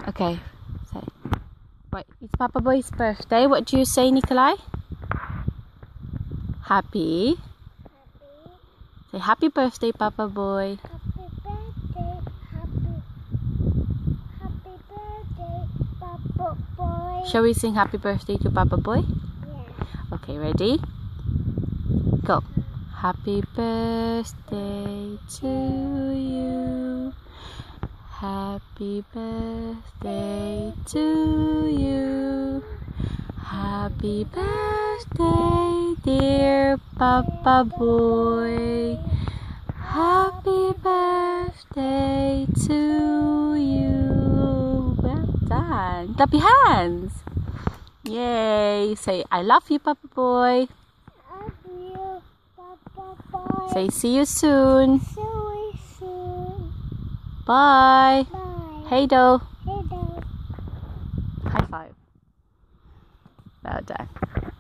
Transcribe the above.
Okay. Say, right, it's Papa Boy's birthday. What do you say, Neiklai? Happy. Say happy birthday, Papa Boy. Happy birthday, happy birthday, Papa Boy. Shall we sing happy birthday to Papa Boy? Yeah. Okay, ready? Go. Happy birthday to you. Happy birthday to you. Happy birthday, dear Papa Boy. Happy birthday to you. Well done. Clap your hands. Yay. Say, I love you, Papa Boy. Love you, Papa Boy. Say, see you soon. See you soon. Bye. Bye. Hey, do. Hey, Dad. High five. Well done.